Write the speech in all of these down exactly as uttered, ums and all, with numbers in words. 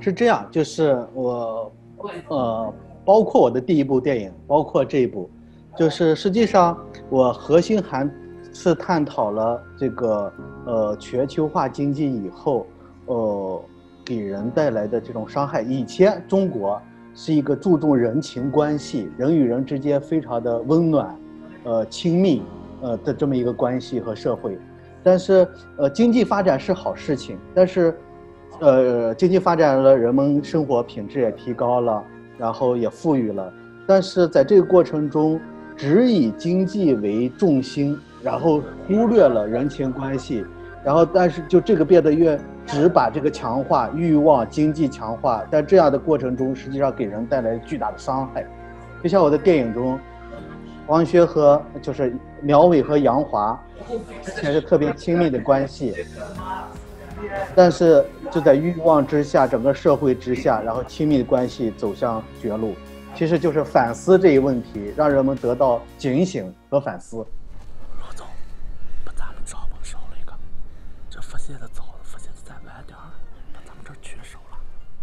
是这样，就是我，呃，包括我的第一部电影，包括这一部，就是实际上我核心还是探讨了这个呃全球化经济以后，呃给人带来的这种伤害。以前中国是一个注重人情关系，人与人之间非常的温暖，呃亲密，呃的这么一个关系和社会。但是呃经济发展是好事情，但是。呃，经济发展了，人们生活品质也提高了，然后也富裕了。但是在这个过程中，只以经济为重心，然后忽略了人情关系，然后但是就这个变得越只把这个强化欲望、经济强化，但这样的过程中，实际上给人带来巨大的伤害。就像我的电影中，王轩和就是苗伟和杨华之前是特别亲密的关系。但是就在欲望之下，整个社会之下，然后亲密的关系走向绝路，其实就是反思这一问题，让人们得到警醒和反思。 罗总，把咱们招帮收了一个，这佛鞋子走了，佛鞋子再晚点儿，把咱们这儿缺收了。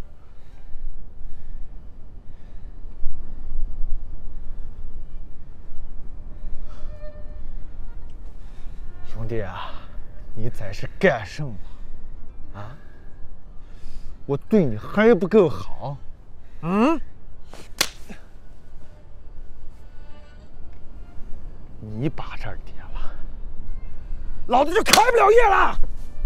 兄弟啊，你在是干什么？啊！我对你还不够好，嗯？你把这儿跌了，老子就开不了业了。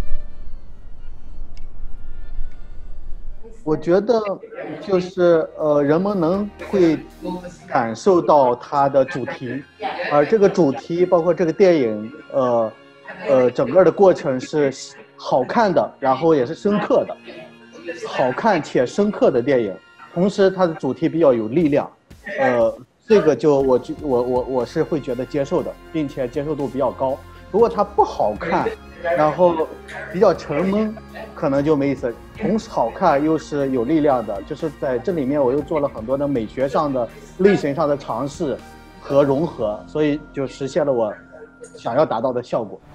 我觉得就是呃，人们能会感受到它的主题，而这个主题包括这个电影，呃呃，整个的过程是好看的，然后也是深刻的，好看且深刻的电影。同时，它的主题比较有力量，呃，这个就我我我我是会觉得接受的，并且接受度比较高。如果它不好看，然后比较沉闷，可能就没意思。同时好看又是有力量的，就是在这里面我又做了很多的美学上的、类型上的尝试和融合，所以就实现了我想要达到的效果。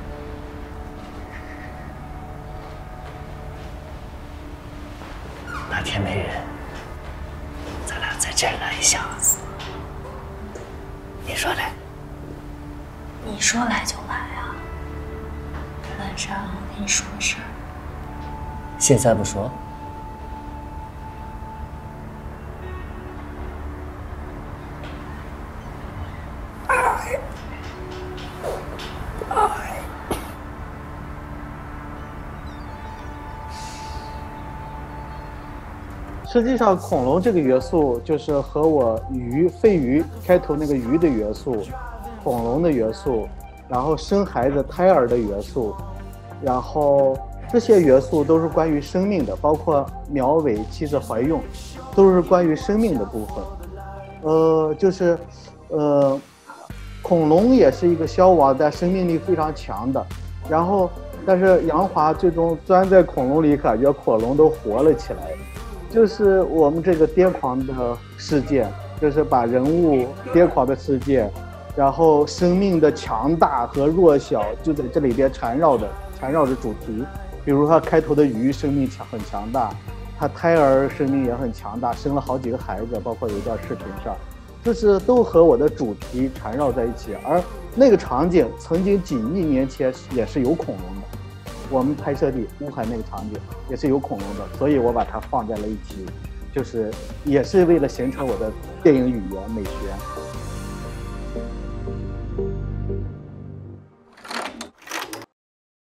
哪天没人，咱俩在这儿来一下子，你说来？ 你说来就来啊！晚上我跟你说个事儿。 现在不说？ 哎哎实际上，恐龙这个元素就是和我鱼、肺鱼开头那个鱼的元素，恐龙的元素，然后生孩子、胎儿的元素，然后这些元素都是关于生命的，包括苗伟妻子怀孕，都是关于生命的部分。呃，就是，呃，恐龙也是一个消亡但生命力非常强的，然后，但是杨华最终钻在恐龙里，感觉恐龙都活了起来。就是我们这个癫狂的世界，就是把人物癫狂的世界，然后生命的强大和弱小就在这里边缠绕着缠绕着主题。比如他开头的鱼生命强很强大，他胎儿生命也很强大，生了好几个孩子，包括有一段视频上，就是都和我的主题缠绕在一起。而那个场景曾经几亿年前也是有恐龙的。我们拍摄地乌海那个场景也是有恐龙的，所以我把它放在了一起，就是也是为了形成我的电影语言美学。